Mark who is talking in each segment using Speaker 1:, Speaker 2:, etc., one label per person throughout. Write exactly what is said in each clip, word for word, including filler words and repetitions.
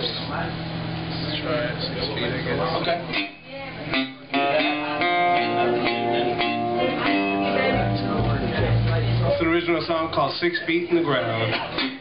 Speaker 1: Let's try it. See the speed, I guess.
Speaker 2: Okay. It's an original song called Six Feet in the Ground.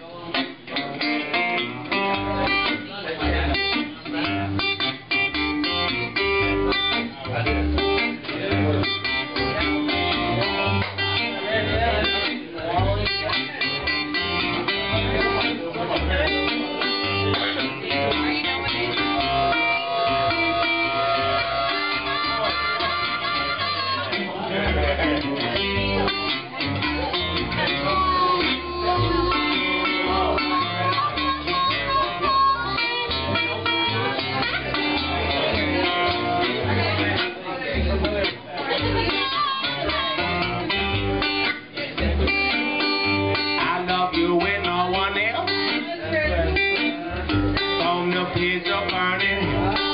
Speaker 2: Kids are burning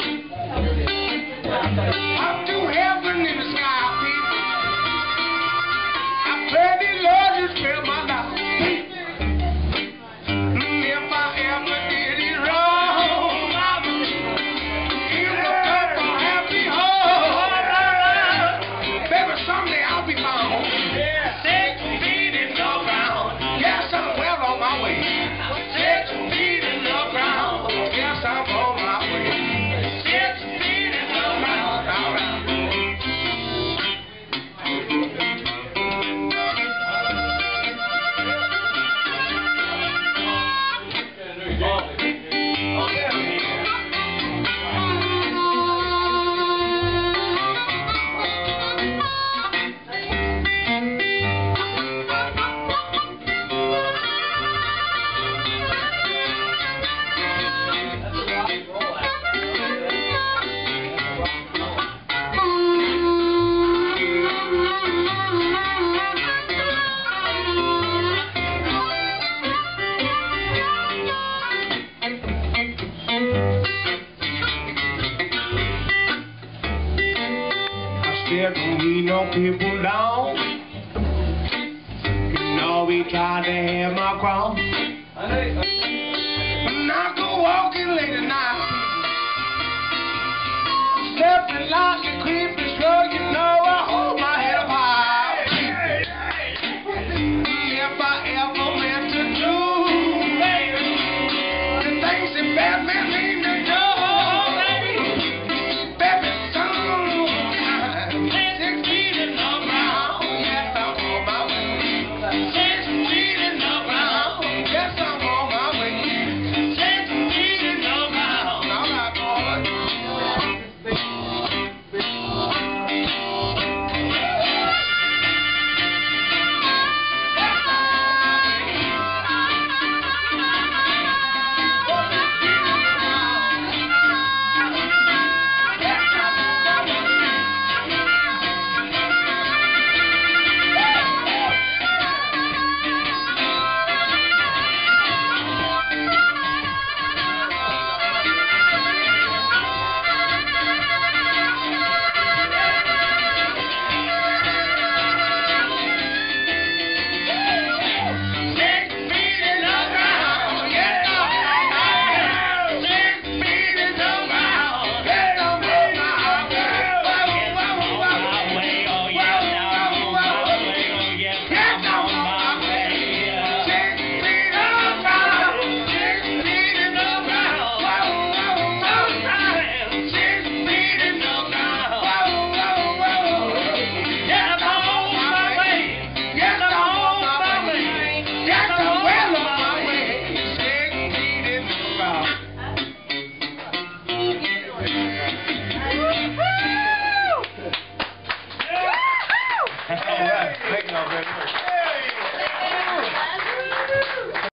Speaker 2: up to heaven in the sky, people. I pray the Lord you spare my life. If I ever did it wrong, give a cup of happy home. Baby, someday I'll be found six feet in the ground. Yes, I'm well on my way. Six feet in the ground. Yes, I'm on my way. Six feet in the ground. All right. Still don't need no people down. You know we tried to have my crown. When I go walking late at night, stepping like a creepy slow, you know I hold my head up high. If I ever meant to do the things that bad men